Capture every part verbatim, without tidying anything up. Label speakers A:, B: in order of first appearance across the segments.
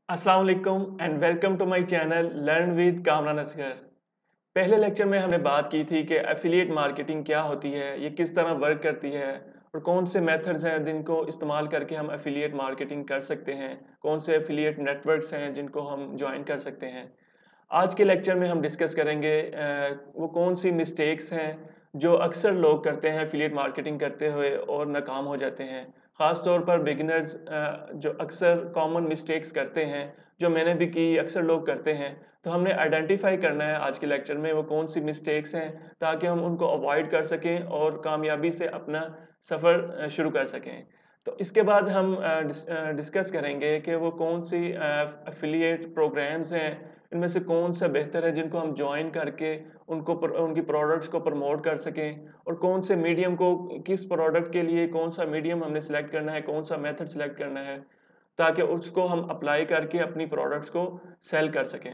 A: अस्सलाम वालेकुम and welcome to my channel learn with Kamran Asghar. पहले लेक्चर में हमने बात की थी कि एफिलिएट मार्केटिंग क्या होती है, ये किस तरह वर्क करती है और कौन से मेथड्स हैं जिनको इस्तेमाल करके हम एफिलिएट मार्केटिंग कर सकते हैं, कौन से एफिलिएट नेटवर्क्स हैं जिनको हम ज्वाइन कर सकते हैं। आज के लेक्चर में हम डिस्कस करेंगे अ, वो कौन सी मिस्टेक्स हैं जो अक्सर लोग करते हैं एफिलिएट मार्केटिंग करते हुए और नाकाम हो जाते हैं। ख़ास तौर पर बिगिनर्स जो अक्सर कॉमन मिस्टेक्स करते हैं, जो मैंने भी की, अक्सर लोग करते हैं। तो हमने आइडेंटिफाई करना है आज के लेक्चर में वो कौन सी मिस्टेक्स हैं ताकि हम उनको अवॉइड कर सकें और कामयाबी से अपना सफ़र अ, शुरू कर सकें। तो इसके बाद हम अ, डिस अ, डिस्कस करेंगे कि वो कौन सी अ, एफिलिएट प्रोग्राम्स हैं, इनमें से कौन सा बेहतर है जिनको हम जॉइन करके उनको प्र, उनकी प्रोडक्ट्स को प्रमोट कर सकें और कौन से मीडियम को किस प्रोडक्ट के लिए कौन सा मीडियम हमने सेलेक्ट करना है, कौन सा मेथड सेलेक्ट करना है ताकि उसको हम अप्लाई करके अपनी प्रोडक्ट्स को सेल कर सकें।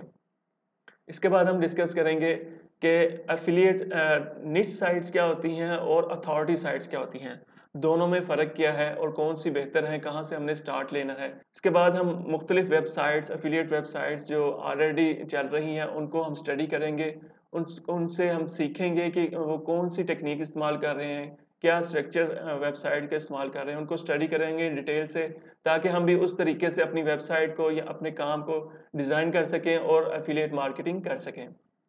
A: इसके बाद हम डिस्कस करेंगे कि एफिलिएट निश साइट्स क्या होती हैं और अथॉरिटी साइट्स क्या होती हैं, दोनों में फ़र्क क्या है और कौन सी बेहतर है, कहाँ से हमने स्टार्ट लेना है। इसके बाद हम मुख्तलिफ वेबसाइट्स, एफिलिएट वेबसाइट्स जो ऑलरेडी चल रही हैं उनको हम स्टडी करेंगे, उन उनसे हम सीखेंगे कि वो कौन सी टेक्निक इस्तेमाल कर रहे हैं, क्या स्ट्रक्चर वेबसाइट का इस्तेमाल कर रहे हैं, उनको स्टडी करेंगे डिटेल से ताकि हम भी उस तरीके से अपनी वेबसाइट को या अपने काम को डिज़ाइन कर सकें और एफिलिएट मार्केटिंग कर सकें।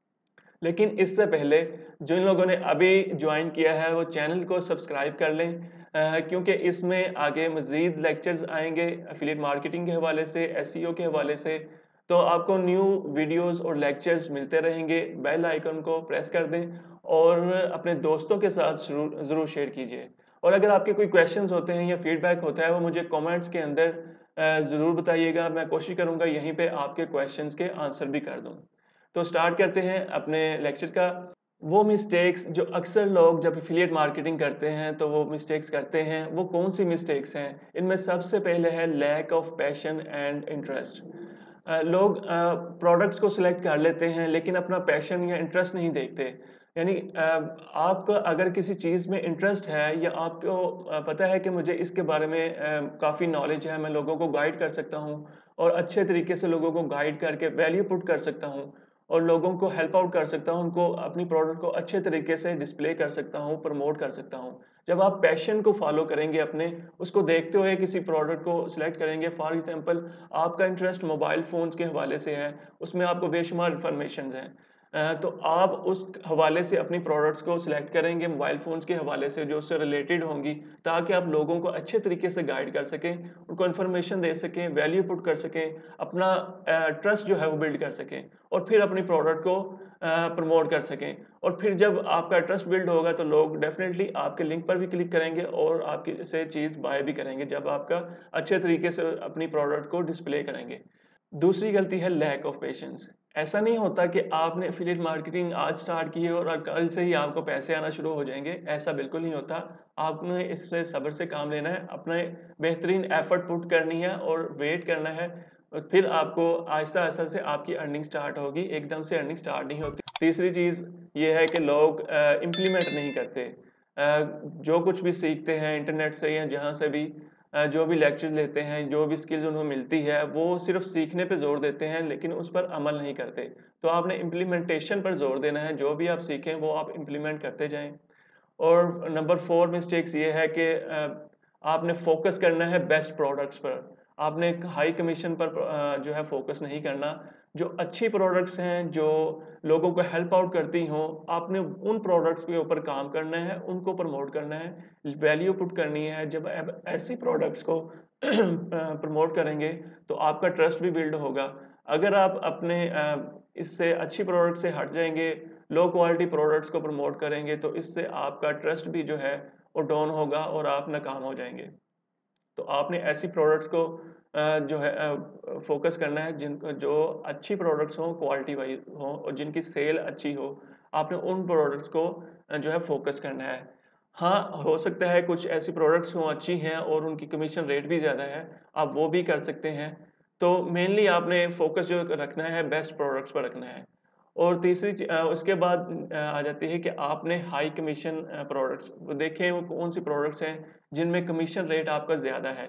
A: लेकिन इससे पहले जिन लोगों ने अभी ज्वाइन किया है वो चैनल को सब्सक्राइब कर लें, अ, क्योंकि इसमें आगे मज़ीद लेक्चर्स आएंगे एफिलिएट मार्केटिंग के हवाले से, एसईओ के हवाले से। तो आपको न्यू वीडियोस और लेक्चर्स मिलते रहेंगे। बेल आइकन को प्रेस कर दें और अपने दोस्तों के साथ ज़रूर ज़रूर शेयर कीजिए। और अगर आपके कोई क्वेश्चंस होते हैं या फीडबैक होता है वो मुझे कमेंट्स के अंदर अ, ज़रूर बताइएगा। मैं कोशिश करूँगा यहीं पे आपके क्वेश्चंस के आंसर भी कर दूँ। तो स्टार्ट करते हैं अपने लेक्चर का। वो मिस्टेक्स जो अक्सर लोग जब एफिलिएट मार्केटिंग करते हैं तो वो मिस्टेक्स करते हैं, वो कौन सी मिस्टेक्स हैं? इनमें सबसे पहले है lack of passion and interest. Uh, लोग अ, प्रोडक्ट्स को सिलेक्ट कर लेते हैं लेकिन अपना पैशन या इंटरेस्ट नहीं देखते। यानी अ, आपका अगर किसी चीज़ में इंटरेस्ट है या आपको अ, पता है कि मुझे इसके बारे में अ, काफ़ी नॉलेज है, मैं लोगों को गाइड कर सकता हूँ और अच्छे तरीके से लोगों को गाइड करके वैल्यू पुट कर सकता हूँ और लोगों को हेल्प आउट कर सकता हूँ, उनको अपनी प्रोडक्ट को अच्छे तरीके से डिस्प्ले कर सकता हूँ, प्रमोट कर सकता हूँ। जब आप पैशन को फॉलो करेंगे अपने, उसको देखते हुए किसी प्रोडक्ट को सिलेक्ट करेंगे, फॉर एग्जांपल आपका इंटरेस्ट मोबाइल फ़ोन्स के हवाले से है, उसमें आपको बेशुमार इन्फॉर्मेशंस हैं। अ, तो आप उस हवाले से अपनी प्रोडक्ट्स को सिलेक्ट करेंगे मोबाइल फ़ोन्स के हवाले से जो उससे रिलेटेड होंगी, ताकि आप लोगों को अच्छे तरीके से गाइड कर सकें, उनको इन्फॉर्मेशन दे सकें, वैल्यू पुट कर सकें, अपना अ, ट्रस्ट जो है वो बिल्ड कर सकें और फिर अपनी प्रोडक्ट को अ, प्रमोट कर सकें। और फिर जब आपका ट्रस्ट बिल्ड होगा तो लोग डेफ़िनेटली आपके लिंक पर भी क्लिक करेंगे और आपकी से चीज़ बाय भी करेंगे, जब आपका अच्छे तरीके से अपनी प्रोडक्ट को डिस्प्ले करेंगे। दूसरी गलती है लैक ऑफ पेशेंस। ऐसा नहीं होता कि आपने एफिलिएट मार्केटिंग आज स्टार्ट की है और कल से ही आपको पैसे आना शुरू हो जाएँगे, ऐसा बिल्कुल नहीं होता। आपने इसमें सब्र से काम लेना है, अपने बेहतरीन एफर्ट पुट करनी है और वेट करना है और फिर आपको आहिस्ता-आहिस्ता से आपकी अर्निंग स्टार्ट होगी, एकदम से अर्निंग स्टार्ट नहीं होती। तीसरी चीज़ ये है कि लोग अ, इम्प्लीमेंट नहीं करते। अ, जो कुछ भी सीखते हैं इंटरनेट से या जहाँ से भी, अ, जो भी लेक्चर्स लेते हैं, जो भी स्किल्स उन्हें मिलती है, वो सिर्फ़ सीखने पे ज़ोर देते हैं, लेकिन उस पर अमल नहीं करते। तो आपने इम्प्लीमेंटेशन पर ज़ोर देना है, जो भी आप सीखें, वो आप इम्प्लीमेंट करते जाएँ। और नंबर फोर मिस्टेक्स ये है कि अ, आपने फ़ोकस करना है बेस्ट प्रोडक्ट्स पर। आपने एक हाई कमीशन पर अ, जो है फ़ोकस नहीं करना। जो अच्छी प्रोडक्ट्स हैं, जो लोगों को हेल्प आउट करती हों, आपने उन प्रोडक्ट्स के ऊपर काम करना है, उनको प्रमोट करना है, वैल्यू पुट करनी है। जब आप ऐसी प्रोडक्ट्स को अ, प्रमोट करेंगे, तो आपका ट्रस्ट भी बिल्ड होगा। अगर आप अपने अ, इससे अच्छी प्रोडक्ट से हट जाएँगे, लो क्वालिटी प्रोडक्ट्स को प्रमोट करेंगे तो इससे आपका ट्रस्ट भी जो है वो डाउन होगा और आप नाकाम हो जाएँगे। तो आपने ऐसी प्रोडक्ट्स को अ, जो है अ, फ़ोकस करना है जिन जो अच्छी प्रोडक्ट्स हों, क्वालिटी वाइज़ हों और जिनकी सेल अच्छी हो। आपने उन प्रोडक्ट्स को अ, जो है फ़ोकस करना है। हाँ, हो सकता है कुछ ऐसी प्रोडक्ट्स हों अच्छी हैं और उनकी कमीशन रेट भी ज़्यादा है, आप वो भी कर सकते हैं। तो मेनली आपने फ़ोकस जो रखना है बेस्ट प्रोडक्ट्स पर रखना है। और तीसरी ची अ, उसके बाद अ, आ जाती है कि आपने हाई कमीशन अ, प्रोडक्ट्स वो देखें वो कौन-सी प्रोडक्ट्स हैं जिनमें कमीशन रेट आपका ज़्यादा है।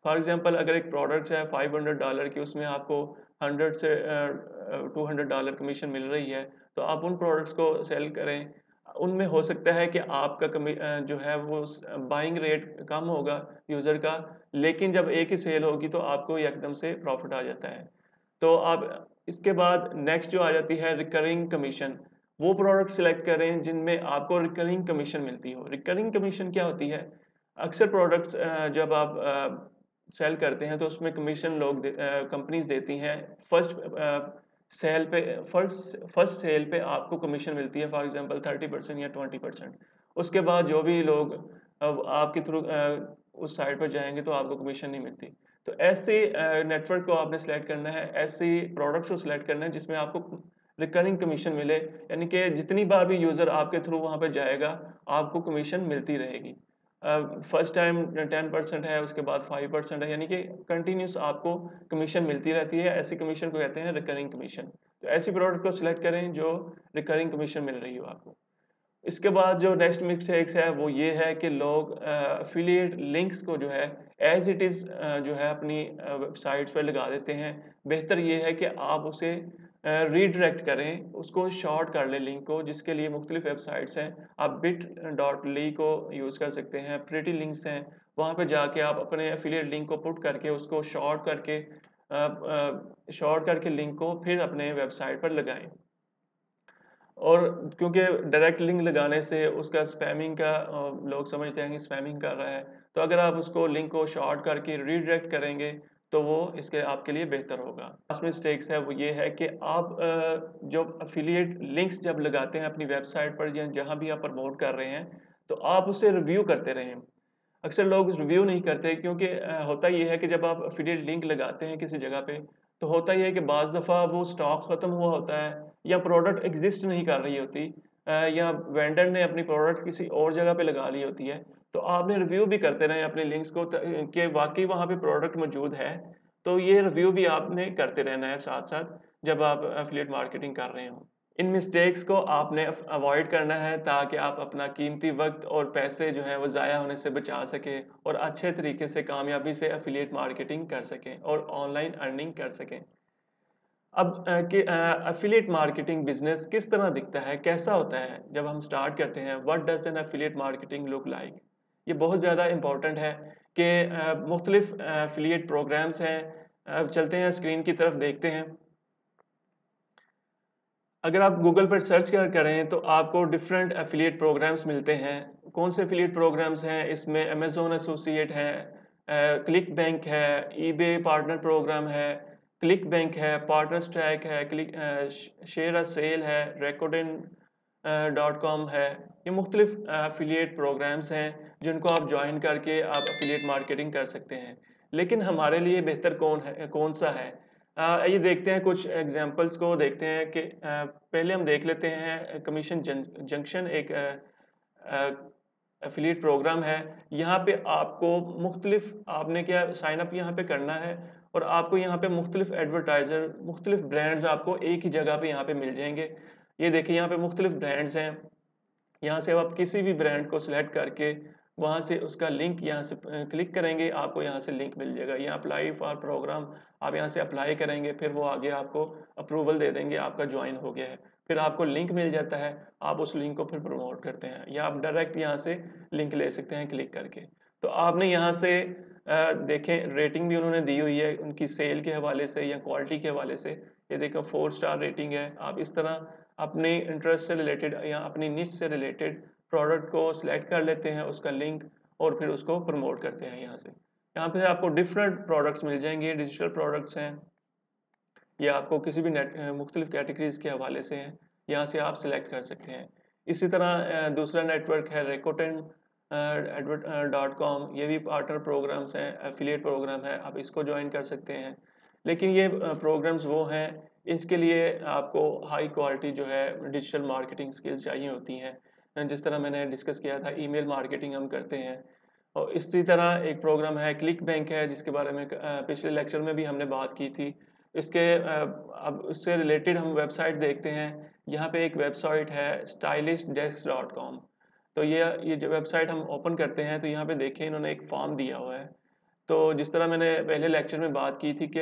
A: फॉर एग्जांपल अगर एक प्रोडक्ट है फाइव हंड्रेड डॉलर की, उसमें आपको हंड्रेड से टू हंड्रेड डॉलर कमीशन मिल रही है, तो आप उन प्रोडक्ट्स को सेल करें। उनमें हो सकता है कि आपका कमी अ, जो है वो बाइंग रेट कम होगा यूज़र का, लेकिन जब एक ही सेल होगी तो आपको ये एकदम से प्रॉफिट आ जाता है। तो आप इसके बाद नेक्स्ट जो आ जाती है रिकरिंग कमीशन। वो प्रोडक्ट सिलेक्ट करें जिनमें आपको रिकरिंग कमीशन मिलती हो। रिकरिंग कमीशन क्या होती है? अक्सर प्रोडक्ट्स अ, जब आप अ, सेल करते हैं तो उसमें कमीशन लोग दे अ, कंपनीज़ देती हैं। फर्स्ट अ, सेल पे फर्स्ट फर्स्ट सेल पे आपको कमीशन मिलती है, फॉर एग्जांपल थर्टी परसेंट या ट्वेंटी परसेंट। उसके बाद जो भी लोग अब आपके थ्रू अ, उस साइट पर जाएँगे तो आपको कमीशन नहीं मिलती। तो ऐसे अ, नेटवर्क को आपने सेलेक्ट करना है, ऐसे प्रोडक्ट्स को सेलेक्ट करना है जिसमें आपको रिकरिंग कमीशन मिले, यानी कि जितनी बार भी यूज़र आपके थ्रू वहाँ पे जाएगा, आपको कमीशन मिलती रहेगी। Uh, first time ten percent है, उसके बाद फाइव परसेंट है, यानी कि कंटिन्यूअस आपको कमीशन मिलती रहती है। ऐसी कमीशन को कहते हैं रिकरिंग कमीशन। तो ऐसी प्रोडक्ट को सिलेक्ट करें जो रिकरिंग कमीशन मिल रही हो आपको। इसके बाद जो नेक्स्ट मिस्टेक्स है वो ये है कि लोग एफिलिएट लिंक्स को जो है एज इट इज़ जो है अपनी वेबसाइट्स पर लगा देते हैं। बेहतर ये है कि आप उसे रीडायरेक्ट करें, उसको शॉर्ट कर लें लिंक को, जिसके लिए मुख्तलिफ वेबसाइट्स हैं। आप बिट डॉट ली को यूज़ कर सकते हैं, प्रिटी लिंक्स हैं, वहाँ पे जाके आप अपने एफिलिएट लिंक को पुट करके उसको शॉर्ट करके शॉर्ट करके लिंक को फिर अपने वेबसाइट पर लगाएं। और क्योंकि डायरेक्ट लिंक लगाने से उसका स्पैमिंग का अ, लोग समझते हैं कि स्पैमिंग कर रहा है, तो अगर आप उसको लिंक को शॉर्ट करके रीडायरेक्ट करेंगे तो वो इसके आपके लिए बेहतर होगा। लास्ट मिस्टेक्स है वो ये है कि आप अ, जो एफिलिएट लिंक्स जब लगाते हैं अपनी वेबसाइट पर या जहाँ भी आप प्रमोट कर रहे हैं, तो आप उसे रिव्यू करते रहें। अक्सर लोग रिव्यू नहीं करते क्योंकि अ, होता ये है कि जब आप एफिलिएट लिंक लगाते हैं किसी जगह पे, तो होता ये है कि बाज़ दफ़ा वो स्टॉक ख़त्म हुआ होता है या प्रोडक्ट एग्ज़िस्ट नहीं कर रही होती, अ, या वेंडर ने अपनी प्रोडक्ट किसी और जगह पे लगा ली होती है। तो आपने रिव्यू भी करते रहें अपने लिंक्स को त कि वाक़ई वहाँ पे प्रोडक्ट मौजूद है। तो ये रिव्यू भी आपने करते रहना है साथ-साथ जब आप एफिलिएट मार्केटिंग कर रहे हों। इन मिस्टेक्स को आपने अफ अवॉइड करना है ताकि आप अपना कीमती वक़्त और पैसे जो हैं वो ज़ाया होने से बचा सकें और अच्छे तरीके से कामयाबी से एफिलिएट मार्केटिंग कर सकें और ऑनलाइन अर्निंग कर सकें। अब अ, कि अ, एफिलिएट मार्केटिंग बिज़नेस किस तरह दिखता है, कैसा होता है? जब हम स्टार्ट करते हैं, what does an affiliate marketing look like? ये बहुत ज़्यादा इम्पोर्टेंट है कि अ, मुख्तलिफ एफिलिएट प्रोग्राम्स हैं। अब चलते हैं स्क्रीन की तरफ देखते हैं। अगर आप गूगल पर सर्च कर करें तो आपको डिफरेंट एफिलिएट प्रोग्राम्स मिलते हैं। कौन से एफिलिएट प्रोग्राम्स हैं? इसमें अमेज़न एसोसिएट है, अ, क्लिक बैंक है, ईबे पार्टनर प्रोग्राम है, क्लिक बैंक है, पार्टनर्स ट्रैक है, क्लिक अ, श शेयर अ सेल है, रेकोडेन अ, डॉट कॉम है। ये मुख्तलिफ एफिलिएट प्रोग्राम्स हैं जिनको आप जॉइन करके आप एफिलिएट मार्केटिंग कर सकते हैं। लेकिन हमारे लिए बेहतर कौन है कौन-सा है? अ, आइए देखते हैं कुछ एग्जांपल्स को देखते हैं कि अ, पहले हम देख लेते हैं कमीशन जन जंक्शन एक अ अ, एफिलिएट प्रोग्राम है। यहाँ पे आपको मुख्तलिफ आपने क्या साइन अप यहाँ पे करना है और आपको यहाँ पे मुख्तलिफ एडवर्टाइज़र, मुख्तलिफ ब्रांड्स आपको एक ही जगह पे यहाँ पे मिल जाएँगे। ये देखिए यहाँ पे मुख्तलिफ ब्रांड्स हैं। यहाँ से आप किसी भी ब्रांड को सिलेक्ट करके वहाँ से उसका लिंक यहाँ से अ, क्लिक करेंगे, आपको यहाँ से लिंक मिल जाएगा। यहाँ अप्लाई फॉर प्रोग्राम आप यहाँ से अप्लाई करेंगे, फिर वो आगे आपको अप्रूवल दे देंगे, आपका जॉइन हो गया है। फिर आपको लिंक मिल जाता है, आप उस लिंक को फिर प्रमोट करते हैं या आप डायरेक्ट यहाँ से लिंक ले सकते हैं क्लिक करके। तो आपने यहाँ से अ, देखें रेटिंग भी उन्होंने दी हुई है उनकी सेल के हवाले से या क्वालिटी के हवाले से। ये देखो फोर स्टार रेटिंग है। आप इस तरह अपने इंटरेस्ट से रिलेटेड या अपनी निश से रिलेटेड प्रोडक्ट को सिलेक्ट कर लेते हैं, उसका लिंक, और फिर उसको प्रमोट करते हैं यहाँ से। यहाँ पे आपको डिफरेंट प्रोडक्ट्स मिल जाएँगे, डिजिटल प्रोडक्ट्स हैं या आपको किसी भी नेट अ, मुख्तलिफ कैटेगरीज़ के हवाले से हैं, यहाँ से आप सिलेक्ट कर सकते हैं। इसी तरह अ, दूसरा नेटवर्क है Rakuten uh, advert uh, dot com, ये भी पार्टनर प्रोग्राम्स हैं, एफिलिएट प्रोग्राम है, आप इसको जॉइन कर सकते हैं। लेकिन ये अ, प्रोग्राम्स वो हैं, इसके लिए आपको हाई क्वालिटी जो है डिजिटल मार्केटिंग स्किल्स चाहिए होती हैं। अ, जिस तरह मैंने डिस्कस किया था ईमेल मार्केटिंग हम करते हैं। और इसी तरह एक प्रोग्राम है क्लिक बैंक है जिसके बारे में अ, पिछले लेक्चर में भी हमने बात की थी। इसके अ, अब उससे रिलेटेड हम वेबसाइट देखते हैं। यहाँ पे एक वेबसाइट है स्टाइलिश डेस्क डॉट कॉम। तो ये ये जो वेबसाइट हम ओपन करते हैं तो यहाँ पे देखिए इन्होंने एक फॉर्म दिया हुआ है। तो जिस तरह मैंने पहले लेक्चर में बात की थी कि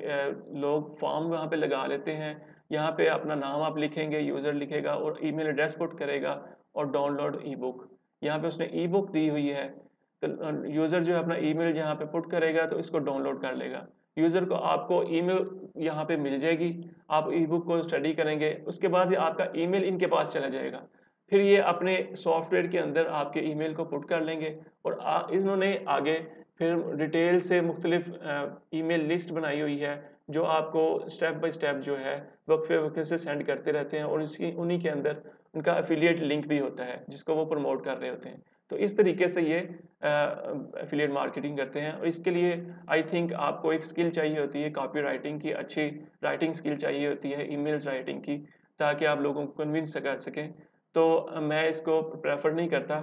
A: लोग फॉर्म वहाँ पे लगा लेते हैं, यहाँ पे अपना नाम आप लिखेंगे, यूज़र लिखेगा और ईमेल एड्रेस पुट करेगा और डाउनलोड ई बुक, यहाँ पे उसने ई बुक दी हुई है, तो यूज़र जो है अपना ईमेल यहाँ पे पुट करेगा तो इसको डाउनलोड कर लेगा। यूज़र को आपको ईमेल यहाँ पे मिल जाएगी, आप ई बुक को स्टडी करेंगे, उसके बाद ये आपका ईमेल इनके पास चला जाएगा। फिर ये अपने सॉफ्टवेयर के अंदर आपके ईमेल को पुट कर लेंगे और आ, इन्होंने आगे फिर डिटेल से मुख्तलिफ ईमेल लिस्ट बनाई हुई है जो आपको स्टेप बाय स्टेप जो है वक्फे वक्फे से सेंड करते रहते हैं और इसकी उन्हीं के अंदर उनका एफिलिएट लिंक भी होता है जिसको वो प्रमोट कर रहे होते हैं। तो इस तरीके से ये एफिलिएट मार्केटिंग करते हैं और इसके लिए आई थिंक आपको एक स्किल चाहिए होती है, कॉपी राइटिंग की अच्छी राइटिंग स्किल चाहिए होती है, ईमेल्स राइटिंग की, ताकि आप लोगों को कन्विंस कर सकें। तो मैं इसको प्रेफर नहीं करता।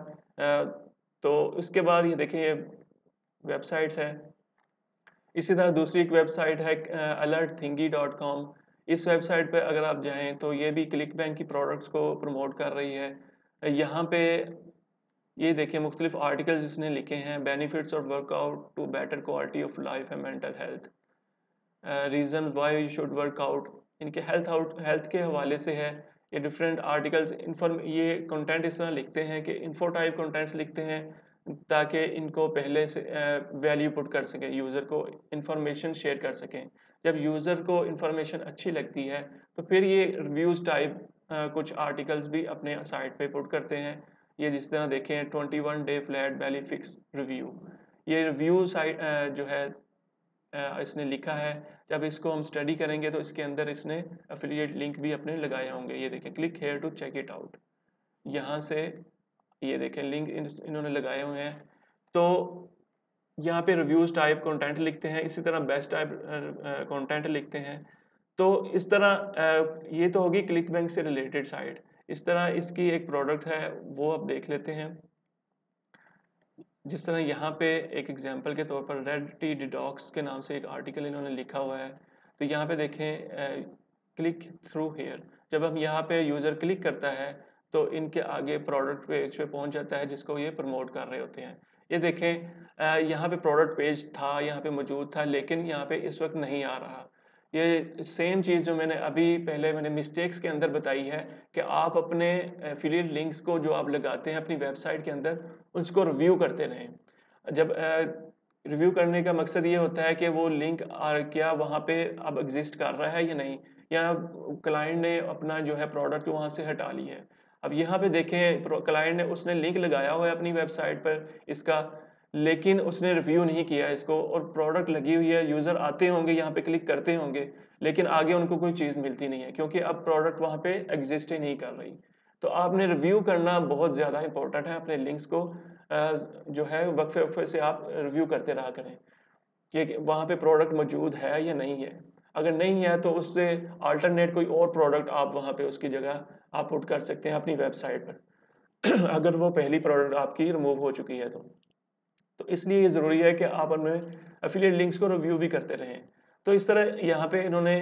A: तो इसके बाद ये देखें, ये वेबसाइट्स है। इसी तरह दूसरी एक वेबसाइट है अलर्ट थिंगी डॉट कॉम। इस वेबसाइट पे अगर आप जाएं तो ये भी क्लिक बैंक की प्रोडक्ट्स को प्रमोट कर रही है। यहाँ पे ये देखिए मुख्तलिफ आर्टिकल्स इसने लिखे हैं, benefits of workout to better quality of life and mental health, reason why you should workout, इनके हेल्थ आउट हेल्थ के हवाले से है। ये डिफरेंट आर्टिकल्स इन्फॉर्म ये कंटेंट इस तरह लिखते हैं कि इन्फो टाइप कंटेंट्स लिखते हैं ताकि इनको पहले से वैल्यू पुट कर सकें, यूज़र को इंफॉर्मेशन शेयर कर सकें। जब यूज़र को इंफॉर्मेशन अच्छी लगती है तो फिर ये रिव्यूज़ टाइप कुछ आर्टिकल्स भी अपने साइट पे पुट करते हैं। ये जिस तरह देखें twenty one day flat belly fix review, ये रिव्यू साइट जो है इसने लिखा है। जब इसको हम स्टडी करेंगे तो इसके अंदर इसने एफिलिएट लिंक भी अपने लगाए होंगे। ये देखें click here to check it out, यहाँ से ये देखें लिंक इन्होंने लगाए हुए हैं। तो यहाँ पे रिव्यूज़ टाइप कंटेंट लिखते हैं, इसी तरह बेस्ट टाइप कंटेंट लिखते हैं। तो इस तरह ये तो होगी क्लिक बैंक से रिलेटेड साइट। इस तरह इसकी एक प्रोडक्ट है वो आप देख लेते हैं। जिस तरह यहाँ पे एक एग्जांपल के तौर पर रेड टी डिटॉक्स के नाम से एक आर्टिकल इन्होंने लिखा हुआ है। तो यहाँ पे देखें क्लिक थ्रू हेयर, जब हम यहाँ पे यूज़र क्लिक करता है तो इनके आगे प्रोडक्ट पेज पे पहुँच जाता है जिसको ये प्रमोट कर रहे होते हैं। ये देखें यहाँ पे प्रोडक्ट पेज था, यहाँ पे मौजूद था, लेकिन यहाँ पे इस वक्त नहीं आ रहा। ये सेम चीज़ जो मैंने अभी पहले मैंने मिस्टेक्स के अंदर बताई है कि आप अपने एफिलिएट लिंक्स को जो आप लगाते हैं अपनी वेबसाइट के अंदर उसको रिव्यू करते रहें। जब रिव्यू करने का मकसद ये होता है कि वो लिंक क्या वहाँ पे अब एग्जिस्ट कर रहा है या नहीं, या क्लाइंट ने अपना जो है प्रोडक्ट वहाँ से हटा लिया है। अब यहाँ पे देखें क्लाइंट ने उसने लिंक लगाया हुआ है अपनी वेबसाइट पर इसका, लेकिन उसने रिव्यू नहीं किया इसको और प्रोडक्ट लगी हुई है, यूज़र आते होंगे यहाँ पे क्लिक करते होंगे, लेकिन आगे उनको कोई चीज़ मिलती नहीं है क्योंकि अब प्रोडक्ट वहाँ पे एग्जिस्ट ही नहीं कर रही। तो आपने रिव्यू करना बहुत ज़्यादा इंपॉर्टेंट है, अपने लिंक्स को जो है वक्फे वक्फे से आप रिव्यू करते रहा करें कि वहाँ पे प्रोडक्ट मौजूद है या नहीं है। अगर नहीं है तो उससे अल्टरनेट कोई और प्रोडक्ट आप वहाँ पे उसकी जगह आप पुट कर सकते हैं अपनी वेबसाइट पर अगर वो पहली प्रोडक्ट आपकी रिमूव हो चुकी है तो तो इसलिए ये ज़रूरी है कि आप अपने एफिलिएट लिंक्स को रिव्यू भी करते रहें। तो इस तरह यहाँ पे इन्होंने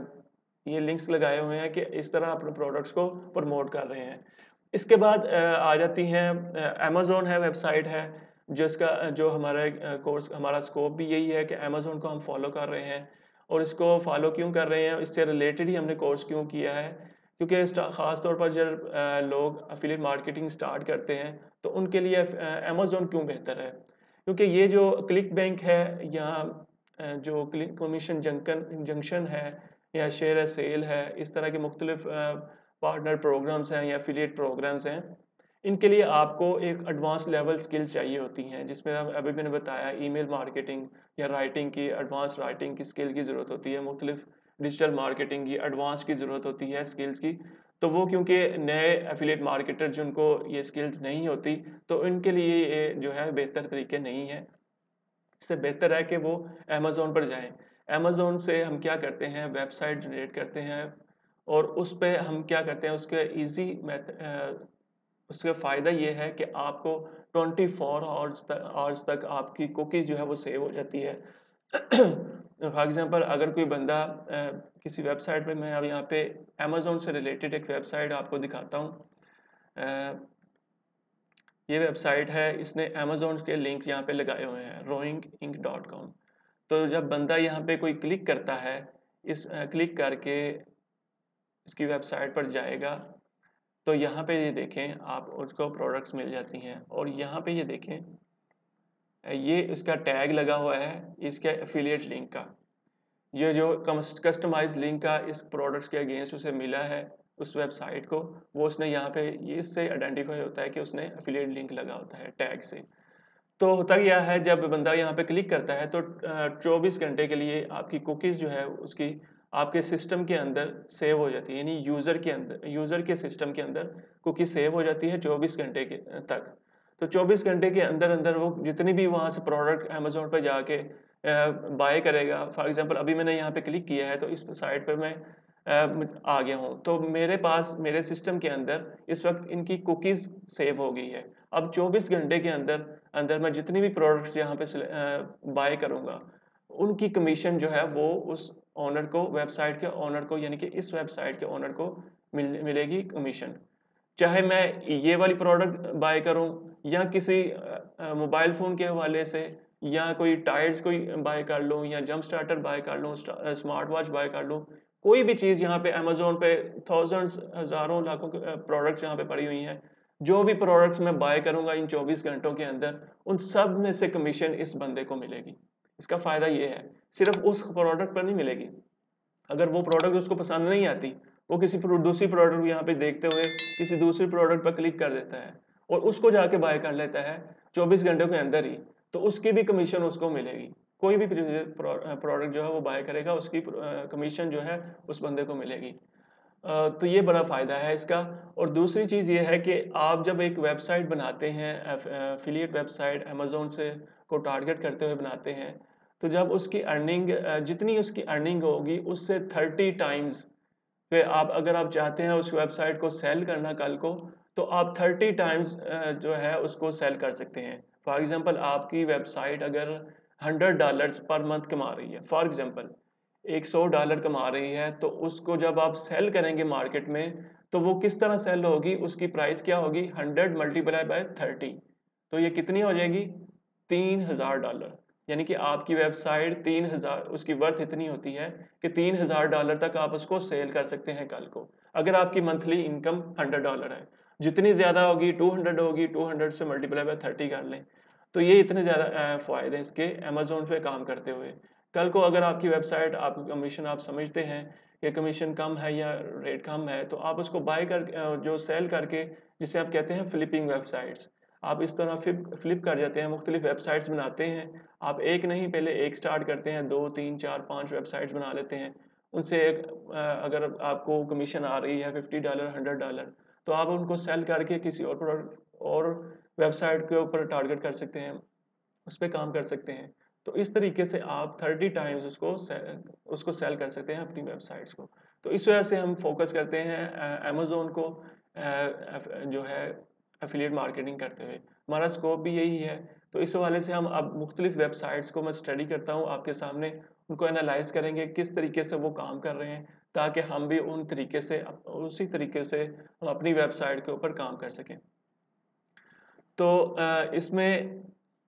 A: ये लिंक्स लगाए हुए हैं कि इस तरह अपने प्रोडक्ट्स को प्रमोट कर रहे हैं। इसके बाद आ जाती हैं अमेज़न है, वेबसाइट है जिसका जो हमारा कोर्स हमारा स्कोप भी यही है कि अमेज़न को हम फॉलो कर रहे हैं। और इसको फॉलो क्यों कर रहे हैं, इससे रिलेटेड ही हमने कोर्स क्यों किया है, क्योंकि ख़ास तौर पर जब लोग एफिलिएट मार्केटिंग स्टार्ट करते हैं तो उनके लिए अमेज़न क्यों बेहतर है, क्योंकि ये जो क्लिक बैंक है या जो क्लिक कमीशन जंकन जंक्शन है या शेयर सेल है, इस तरह के मुख्तलिफ पार्टनर प्रोग्राम्स हैं या एफिलिएट प्रोग्राम्स हैं, इनके लिए आपको एक एडवांस लेवल स्किल्स चाहिए होती हैं जिसमें अभी मैंने बताया ईमेल मार्केटिंग या राइटिंग की एडवांस राइटिंग की स्किल की ज़रूरत होती है, मुख्तलिफ डिजिटल मार्केटिंग की एडवांस की ज़रूरत होती है स्किल्स की। तो वो क्योंकि नए एफिलिएट मार्केटर जिनको ये स्किल्स नहीं होती तो इनके लिए ये जो है बेहतर तरीके नहीं है। इससे बेहतर है कि वो अमेज़न पर जाएं। अमेज़न से हम क्या करते हैं, वेबसाइट जनरेट करते हैं और उस पे हम क्या करते हैं, उसके ईजी मेथड उसका फ़ायदा ये है कि आपको ट्वेंटी फोर आवर्स तक आवर्स तक आपकी कुकीज़ जो है वो सेव हो जाती है। फॉर एग्ज़ाम्पल अगर कोई बंदा अ, किसी वेबसाइट पे, मैं अब यहाँ पे अमेज़न से रिलेटेड एक वेबसाइट आपको दिखाता हूँ। अ, ये वेबसाइट है, इसने अमेज़न के लिंक यहाँ पे लगाए हुए हैं रोइंग इंक डॉट कॉम। तो जब बंदा यहाँ पे कोई क्लिक करता है, इस अ, क्लिक करके इसकी वेबसाइट पर जाएगा, तो यहाँ पे ये देखें आप उसको प्रोडक्ट्स मिल जाती हैं और यहाँ पे ये देखें ये इसका टैग लगा हुआ है इसके एफिलिएट लिंक का। ये जो कस्टमाइज लिंक का इस प्रोडक्ट्स के अगेंस्ट उसे मिला है उस वेबसाइट को, वो उसने यहाँ पे ये इससे आइडेंटिफाई होता है कि उसने एफिलिएट लिंक लगा होता है टैग से। तो होता क्या है जब बंदा यहाँ पे क्लिक करता है तो चौबीस घंटे के लिए आपकी कुकीज़ जो है उसकी आपके सिस्टम के अंदर सेव हो जाती है, यानी यूज़र के अंदर यूज़र के सिस्टम के अंदर कुकी सेव हो जाती है चौबीस घंटे के तक। तो चौबीस घंटे के अंदर अंदर वो जितनी भी वहाँ से प्रोडक्ट अमेज़न पे जाके बाय करेगा, फॉर एग्जांपल अभी मैंने यहाँ पे क्लिक किया है तो इस साइट पर मैं अ, आ गया हूँ, तो मेरे पास मेरे सिस्टम के अंदर इस वक्त इनकी कुकीज़ सेव हो गई है। अब चौबीस घंटे के अंदर अंदर मैं जितनी भी प्रोडक्ट्स यहाँ पे बाय करूँगा, उनकी कमीशन जो है वो उस ओनर को, वेबसाइट के ओनर को, यानी कि इस वेबसाइट के ओनर को मिल मिलेगी कमीशन। चाहे मैं ये वाली प्रोडक्ट बाय करूं या किसी मोबाइल फ़ोन के हवाले से, या कोई टायर्स कोई बाय कर लूं या जंप स्टार्टर बाय कर लूं, स्मार्ट वॉच बाय कर लूं, कोई भी चीज़ यहाँ पे अमेज़न पे थाउजेंड्स हज़ारों लाखों प्रोडक्ट्स यहाँ पे पड़ी हुई हैं। जो भी प्रोडक्ट्स मैं बाय करूँगा इन चौबीस घंटों के अंदर, उन सब में से कमीशन इस बंदे को मिलेगी। इसका फ़ायदा ये है, सिर्फ़ उस प्रोडक्ट पर नहीं मिलेगी। अगर वो प्रोडक्ट उसको पसंद नहीं आती, वो किसी प्रो दूसरी प्रोडक्ट यहाँ पे देखते हुए किसी दूसरी प्रोडक्ट पर क्लिक कर देता है और उसको जाके बाय कर लेता है चौबीस घंटों के अंदर ही, तो उसकी भी कमीशन उसको मिलेगी। कोई भी प्रोडक्ट जो है वो बाय करेगा, उसकी कमीशन जो है उस बंदे को मिलेगी। अ, तो ये बड़ा फ़ायदा है इसका। और दूसरी चीज़ ये है कि आप जब एक वेबसाइट बनाते हैं, एफिलिएट वेबसाइट अमेज़न से को टारगेट करते हुए बनाते हैं, तो जब उसकी अर्निंग अ, जितनी उसकी अर्निंग होगी उससे थर्टी टाइम्स पे आप, अगर आप चाहते हैं उस वेबसाइट को सेल करना कल को, तो आप थर्टी टाइम्स अ, जो है उसको सेल कर सकते हैं। फॉर एग्ज़ाम्पल आपकी वेबसाइट अगर हंड्रेड डॉलर्स पर मंथ कमा रही है, फॉर एग्ज़ाम्पल एक सौ डॉलर कमा रही है, तो उसको जब आप सेल करेंगे मार्केट में, तो वो किस तरह सेल होगी, उसकी प्राइस क्या होगी, हंड्रेड मल्टीप्लाई बाय थर्टी, तो ये कितनी हो जाएगी, तीन हज़ार डॉलर। यानी कि आपकी वेबसाइट तीन हज़ार, उसकी वर्थ इतनी होती है कि तीन हज़ार डॉलर तक आप उसको सेल कर सकते हैं कल को, अगर आपकी मंथली इनकम हंड्रेड डॉलर है। जितनी ज़्यादा होगी टू हंड्रेड होगी, टू हंड्रेड से मल्टीप्लाई बाय थर्टी कर लें, तो ये इतने ज़्यादा फ़ायदे हैं इसके अमेज़न पे काम करते हुए। कल को अगर आपकी वेबसाइट, आपकी कमीशन आप समझते हैं कि कमीशन कम है या रेट कम है, तो आप उसको बाय कर अ, जो सेल करके, जिसे आप कहते हैं फ्लिपिंग वेबसाइट्स, आप इस तरह फ्लिप फ्लिप कर जाते हैं, मुख्तलिफ वेबसाइट्स बनाते हैं। आप एक नहीं, पहले एक स्टार्ट करते हैं, दो तीन चार पाँच वेबसाइट्स बना लेते हैं। उनसे एक अ, अगर आपको कमीशन आ रही है फिफ्टी डॉलर हंड्रेड डॉलर, तो आप उनको सेल करके किसी और प्रोडक्ट और वेबसाइट के ऊपर टारगेट कर सकते हैं, उस पे काम कर सकते हैं। तो इस तरीके से आप थर्टी टाइम्स उसको से उसको सेल कर सकते हैं अपनी वेबसाइट्स को। तो इस वजह से हम फ़ोकस करते हैं अ, अमेज़न को अ, एफ जो है एफ़िलिएट मार्केटिंग करते हुए। हमारा स्कोप भी यही है। तो इस हवाले से हम अब मुख्तलिफ वेबसाइट्स को मैं स्टडी करता हूँ आपके सामने, उनको एनालाइज़ करेंगे किस तरीके से वो काम कर रहे हैं, ताकि हम भी उन तरीके से अप उसी तरीके से हम अपनी वेबसाइट के ऊपर काम कर सकें। तो अ, इसमें